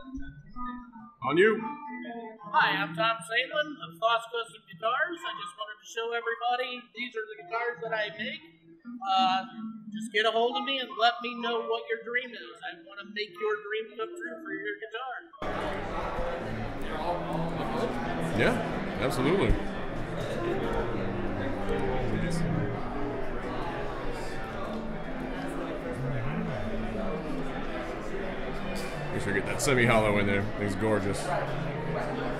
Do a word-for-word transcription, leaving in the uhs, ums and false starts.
On you. Hi, I'm Tom Soehnlin of Thos Guitars. I just wanted to show everybody these are the guitars that I make. Uh, just get a hold of me and let me know what your dream is. I want to make your dream come true for your guitar. Yeah, absolutely. Make sure I get that semi-hollow in there. Thing's gorgeous.